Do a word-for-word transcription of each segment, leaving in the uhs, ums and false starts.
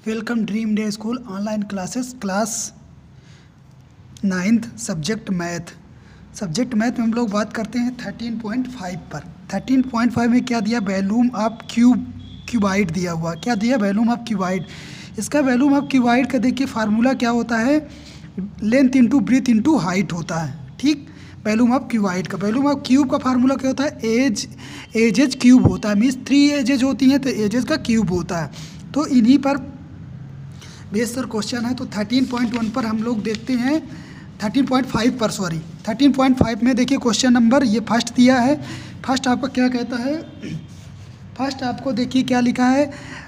Welcome dream day school online classes class ninth subject math. Subject math में हम लोग बात करते हैं थर्टीन पॉइंट फाइव पर। थर्टीन पॉइंट फाइव में क्या दिया, वैल्यूम ऑफ क्यूब क्यूबाइड दिया हुआ। क्या दिया, वैल्यूम ऑफ क्यूबाइड। इसका वैल्यूम ऑफ क्यूबाइड का देखिए फार्मूला क्या होता है, length into breadth into height होता है। ठीक, वैल्यूम ऑफ क्यूबाइड का वैल्यूम ऑफ क्यूब का फार्मूला क्या होता है, एज एजेज क्यूब होता है। मीन्स थ्री एजेज होती हैं तो एजेज का क्यूब होता है। तो इन्हीं पर बेस पर क्वेश्चन है। तो थर्टीन पॉइंट वन पर हम लोग देखते हैं, थर्टीन पॉइंट फाइव पर सॉरी थर्टीन पॉइंट फाइव में देखिए क्वेश्चन नंबर ये फर्स्ट दिया है। फर्स्ट आपका क्या कहता है, फर्स्ट आपको देखिए क्या लिखा है,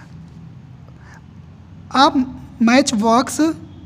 आप match box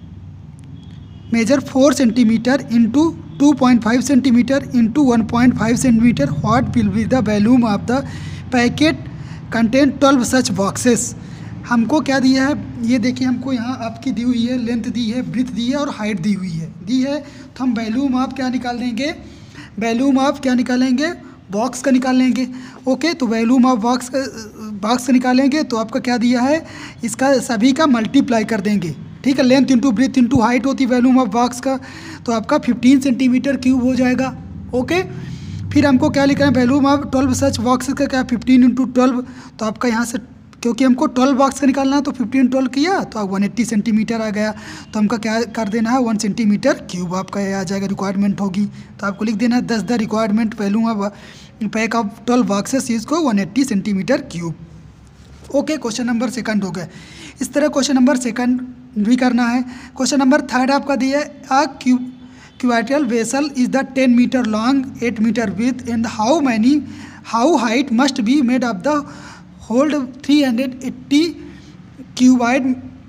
measure four centimetre into two point five centimetre into one point five centimetre, what will be the volume of the packet contain twelve such boxes. हमको क्या दिया है, ये देखिए हमको यहाँ आपकी दी हुई है, लेंथ दी है, ब्रीथ दी है और हाइट दी हुई है दी है तो हम वैल्यूम ऑफ क्या निकाल लेंगे, वैल्यूम ऑफ क्या निकालेंगे, बॉक्स का निकालेंगे। ओके, तो वैल्यूम ऑफ बॉक्स का बॉक्स का निकालेंगे तो आपका क्या दिया है, इसका सभी का मल्टीप्लाई कर देंगे। ठीक है, length into breadth into height होती है वैल्यूम ऑफ बॉक्स का, तो आपका फिफ्टीन सेंटीमीटर क्यूब हो जाएगा। ओके, फिर हमको क्या लिखना है, volume of twelve such box का क्या, फिफ्टीन इंटू ट्वेल्व, तो आपका यहाँ से क्योंकि हमको ट्वेल्व बॉक्स का निकालना है तो फिफ्टीन ट्वेल्व किया तो वन एट्टी सेंटीमीटर आ गया। तो हमका क्या कर देना है, वन सेंटीमीटर क्यूब आपका आ जाएगा, रिक्वायरमेंट होगी तो आपको लिख देना है thus the requirement value of pack of twelve boxes इसको one eighty centimetre cube. Okay, question number second हो गया। इस तरह क्वेश्चन नंबर सेकंड भी करना है। क्वेश्चन नंबर थर्ड आपका दिया है, a cube cubical vessel is the ten metre long, eight metre width and how many how height must be made of the hold three hundred eighty cuboid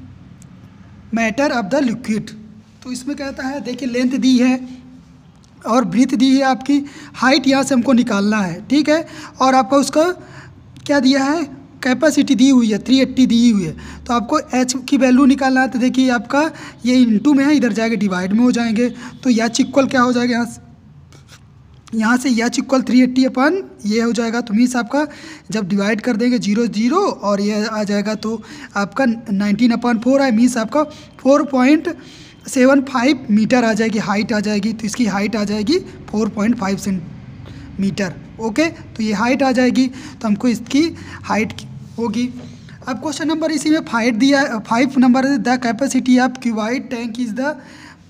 metre of the liquid. तो इसमें कहता है देखिए length दी है और breathe दी है, आपकी height यहाँ से हमको निकालना है। ठीक है, और आपका उसका क्या दिया है, कैपेसिटी दी हुई है थ्री एट्टी दी हुई है। तो आपको एच की वैल्यू निकालना है। तो देखिए आपका ये इंटू में है, इधर जाएगा डिवाइड में हो जाएंगे। तो एच इक्वल क्या हो जाएगा, यहाँ से यहाँ से H equal three eighty upon ये हो जाएगा। तो मीन्स आपका जब डिवाइड कर देंगे जीरो जीरो और ये आ जाएगा तो आपका नाइनटीन अपन फोर है, मीन्स आपका four point seven five metre आ जाएगी, हाइट आ जाएगी। तो इसकी हाइट आ जाएगी four point five centimetre. Okay, तो ये हाइट आ जाएगी तो हमको इसकी हाइट होगी। अब क्वेश्चन नंबर इसी में फाइव दिया है, five number the capacity of cuboid tank is the,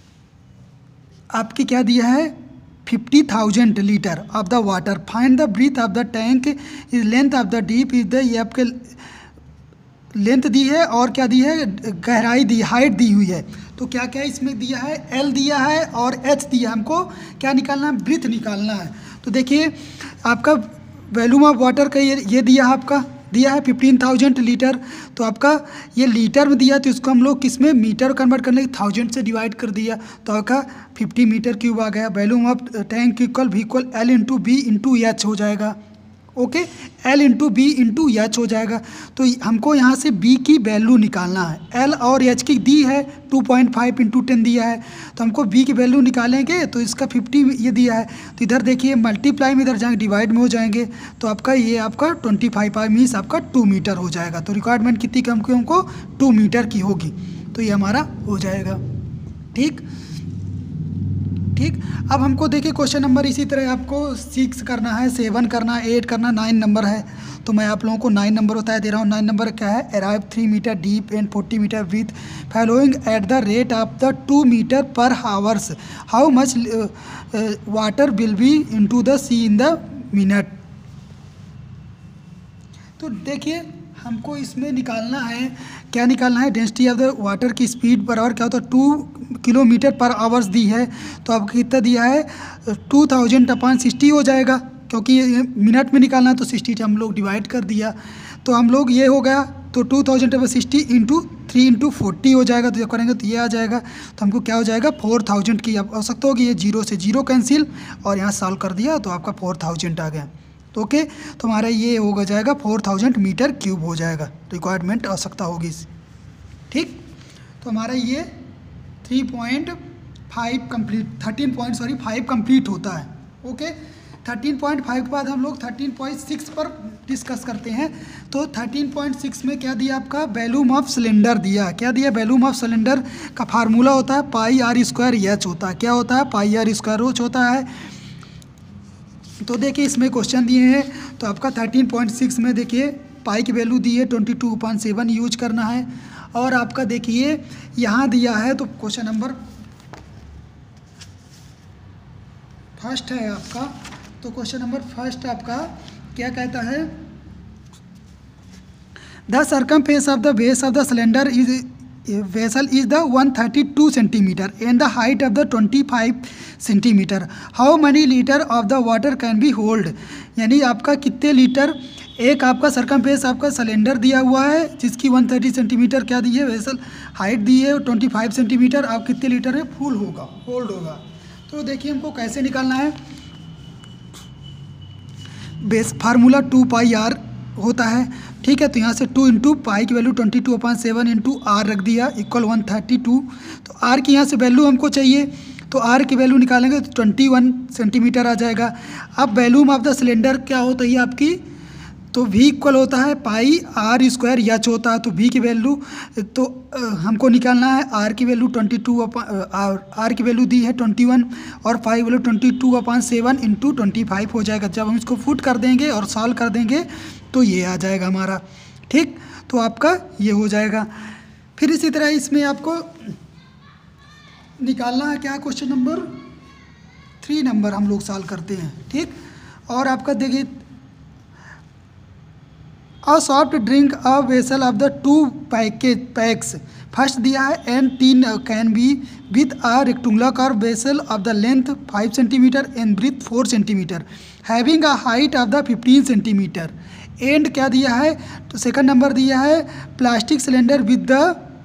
आपकी क्या दिया है, fifty thousand litre of the water, find the breadth of the tank is length of the deep is the, ये आपके लेंथ दी है और क्या दी है, गहराई दी, हाइट दी हुई है। तो क्या क्या इसमें दिया है, एल दिया है और एच दिया है। हमको क्या निकालना है, ब्रीथ निकालना है। तो देखिए आपका वैल्यूम ऑफ वाटर का ये ये दिया है, आपका दिया है फिफ्टीन थाउजेंड लीटर। तो आपका ये लीटर में दिया तो इसको हम लोग किस में, मीटर कन्वर्ट करने के थाउजेंड से डिवाइड कर दिया तो आपका फिफ्टी मीटर क्यूब आ गया। वैल्यूम ऑफ टैंक इक्वल भी equal L into B into H हो जाएगा। Okay, L into B into H हो जाएगा। तो हमको यहाँ से बी की वैल्यू निकालना है। एल और एच की दी है two point five into ten दिया है तो हमको बी की वैल्यू निकालेंगे तो इसका फिफ्टी ये दिया है। तो इधर देखिए मल्टीप्लाई में इधर जाएंगे डिवाइड में हो जाएंगे तो आपका ये आपका ट्वेंटी फाइव आई मीन्स आपका टू मीटर हो जाएगा। तो रिक्वायरमेंट कितनी की हमको हमको टू मीटर की होगी तो ये हमारा हो जाएगा। ठीक ठीक अब हमको देखिए क्वेश्चन नंबर इसी तरह आपको सिक्स करना है, सेवन करना है, एट करना, नाइन नंबर है। तो मैं आप लोगों को नाइन नंबर बताया दे रहा हूँ। नाइन नंबर क्या है, a river three metre deep and forty metre width following at the rate of the two metre per hours, how much water will be into the sea in the minute. तो देखिए हमको इसमें निकालना है, क्या निकालना है, डेंसिटी ऑफ द वाटर की स्पीड पर आवर क्या होता है, टू किलोमीटर पर आवर्स दी है। तो आपको कितना दिया है, टू थाउजेंड अपॉन सिक्सटी हो जाएगा क्योंकि ये मिनट में निकालना है तो सिक्सटी हम लोग डिवाइड कर दिया। तो हम लोग ये हो गया तो two thousand upon sixty into three into forty हो जाएगा। तो जब करेंगे तो ये आ जाएगा तो हमको क्या हो जाएगा, फोर थाउजेंड की आवश्यकता होगी। ये जीरो से जीरो कैंसिल और यहाँ सॉल्व कर दिया तो आपका फोर थाउजेंड आ गया। तो ओके, तो हमारा ये हो जाएगा फोर थाउजेंड मीटर क्यूब हो जाएगा, रिक्वायरमेंट आवश्यकता होगी। ठीक, तो हमारा ये three point five complete thirteen point sorry five complete होता है। ओके, थर्टीन पॉइंट फाइव के बाद हम लोग थर्टीन पॉइंट सिक्स पर डिस्कस करते हैं। तो थर्टीन पॉइंट सिक्स में क्या दिया आपका, वॉल्यूम ऑफ सिलेंडर दिया। क्या दिया, वॉल्यूम ऑफ सिलेंडर का फार्मूला होता है पाई आर स्क्वायर एच होता है। क्या होता है, पाई आर स्क्वायर एच होता है। तो देखिए इसमें क्वेश्चन दिए हैं, तो आपका थर्टीन पॉइंट सिक्स में देखिए पाई की वैल्यू दी है twenty two point seven use करना है। और आपका देखिए यहाँ दिया है, तो क्वेश्चन नंबर फर्स्ट है आपका। तो क्वेश्चन नंबर फर्स्ट आपका क्या कहता है, the circumference of the base of the cylinder is vessel is the one thirty two centimetre and the height of the twenty five centimetre. How many litre of the water can be hold, यानी आपका कितने litre, एक आपका circumference आपका cylinder दिया हुआ है जिसकी वन थर्टी सेंटीमीटर क्या दी है, वेसल हाइट दी है ट्वेंटी फाइव सेंटीमीटर, आप कितने लीटर में फुल होगा, होल्ड होगा। तो देखिए हमको कैसे निकालना है, base formula two pi R होता है, ठीक है। तो यहाँ से टू इंटू पाई की value twenty two upon seven into R रख दिया इक्वल वन थर्टी टू। तो आर की यहाँ से वैल्यू हमको चाहिए, तो आर की वैल्यू निकालेंगे तो ट्वेंटी वन सेंटीमीटर आ जाएगा। अब वॉल्यूम ऑफ द सिलेंडर क्या होता है आपकी, तो v इक्वल होता है पाई आर स्क्वायर एच होता है। तो v की वैल्यू तो आ, हमको निकालना है, r की वैल्यू ट्वेंटी टू आर की वैल्यू दी है ट्वेंटी वन और pi value twenty two upon seven into twenty five हो जाएगा। जब हम इसको फुट कर देंगे और सॉल्व कर देंगे तो ये आ जाएगा हमारा, ठीक। तो आपका ये हो जाएगा। फिर इसी तरह इसमें आपको निकालना है क्या, क्वेश्चन नंबर थ्री नंबर हम लोग सॉल्व करते हैं, ठीक। और आपका देखिए a soft drink a vessel of the two package packs, first दिया है and tin can be with a rectangular curve vessel of the length five centimetre and breadth four centimetre having a height of the fifteen centimetre. And क्या दिया है, तो second number दिया है plastic cylinder with the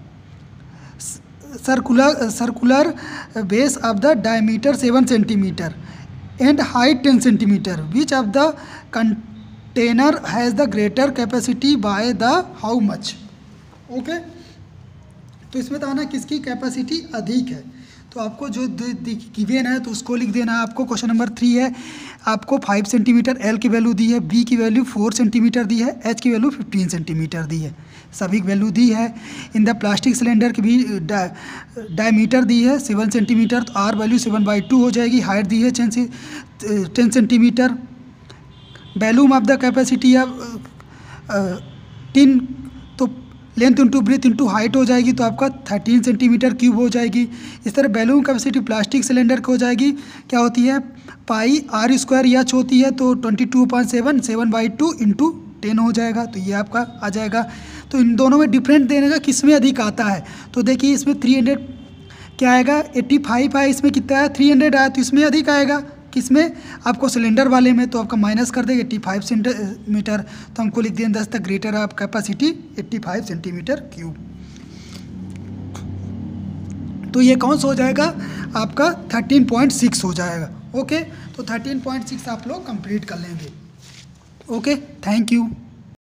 circular circular base of the diameter seven centimetre and height ten centimetre which of the container has the greater capacity by the how much. Okay, तो इसमें बताना किसकी capacity अधिक है। तो आपको जो गिवन है तो उसको लिख देना है। आपको क्वेश्चन नंबर थ्री है, आपको फाइव सेंटीमीटर एल की वैल्यू दी है, बी की वैल्यू फोर सेंटीमीटर दी है, एच की वैल्यू फिफ्टीन सेंटीमीटर दी है, सभी की वैल्यू दी है। इन द प्लास्टिक सिलेंडर की भी डायमीटर दी है सेवन सेंटीमीटर, तो R value seven by two हो जाएगी। हाइट दी है ten centimetre. Volume of the capacity of tin, तो length into breadth into height हो जाएगी, तो आपका थर्टीन सेंटीमीटर क्यूब हो जाएगी। इस तरह वैल्यूम कैपेसिटी प्लास्टिक सिलेंडर की हो जाएगी, क्या होती है, पाई आर स्क्वायर एच होती है, तो twenty two point seven seven by two into ten हो जाएगा, तो ये आपका आ जाएगा। तो इन दोनों में डिफरेंट देने का किस में अधिक आता है, तो देखिए इसमें थ्री हंड्रेड क्या आएगा, एट्टी फाइव आया, इसमें कितना आया, थ्री हंड्रेड आया, तो इसमें अधिक आएगा। किसमें, आपको सिलेंडर वाले में, तो आपका माइनस कर देंगे एट्टी फाइव सेंटीमीटर, तो हमको लिख देंगे thus the greater of capacity eighty five centimetre cube. तो ये कौन सा हो जाएगा आपका थर्टीन पॉइंट सिक्स हो जाएगा। ओके, तो थर्टीन पॉइंट सिक्स आप लोग कंप्लीट कर लेंगे। Okay, thank you.